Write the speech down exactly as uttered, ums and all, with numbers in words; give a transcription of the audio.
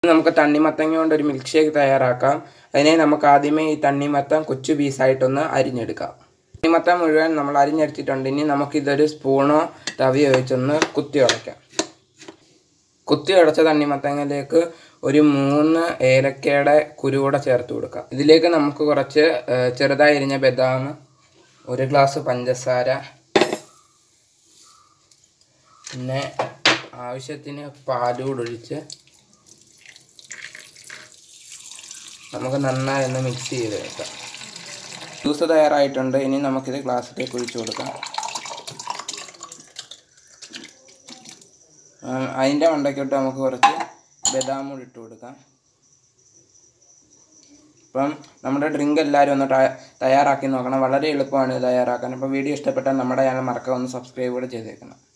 നമുക്ക് തണ്ണിമത്തങ്ങ കൊണ്ട് ഒരു മിൽക്ക് ഷേക്ക് തയ്യാറാക്കാം. അതിനെ നമുക്ക് ആദ്യമേ ഈ തണ്ണിമത്തൻ കൊച്ചു പീസായിട്ടൊന്ന് അരിഞ്ഞെടുക്കാം. തണ്ണിമത്തൻ മുഴുവൻ നമ്മൾ അരിഞ്ഞെടുത്തിട്ടുണ്ട്. ഇനി നമുക്കിതൊരു സ്പൂണോ തവിയോ വെച്ചൊന്ന് കുത്തി ഉടയ്ക്കാം. കുത്തി ഉടച്ച തണ്ണിമത്തങ്ങയിലേക്ക് ഒരു മൂന്ന് ഏലക്കയുടെ കുരു കൂടെ ചേർത്ത് കൊടുക്കാം. ഇതിലേക്ക് നമുക്ക് കുറച്ച് ചെറുതായി അരിഞ്ഞ ബദാം, ഒരു ഗ്ലാസ് പഞ്ചസാര, പിന്നെ ആവശ്യത്തിന് പാലൂടെ ഒഴിച്ച് നമുക്ക് നന്നായി ഒന്ന് മിക്സ് ചെയ്ത് വെക്കാം. ജ്യൂസ് തയ്യാറായിട്ടുണ്ട്. ഇനി നമുക്കിത് ഗ്ലാസ്സിലേക്ക് ഒഴിച്ചു കൊടുക്കാം. അതിൻ്റെ മണ്ടയ്ക്കോട്ട് നമുക്ക് കുറച്ച് ബദാം കൂടി ഇട്ട് കൊടുക്കാം. അപ്പം നമ്മുടെ ഡ്രിങ്ക് എല്ലാവരും ഒന്ന് തയ്യാറാക്കി നോക്കണം. വളരെ എളുപ്പമാണ് തയ്യാറാക്കാൻ. അപ്പോൾ വീഡിയോ ഇഷ്ടപ്പെട്ടാൽ നമ്മുടെ ചാനൽ മറക്കാതെ ഒന്ന് സബ്സ്ക്രൈബ് കൂടെ ചെയ്തേക്കണം.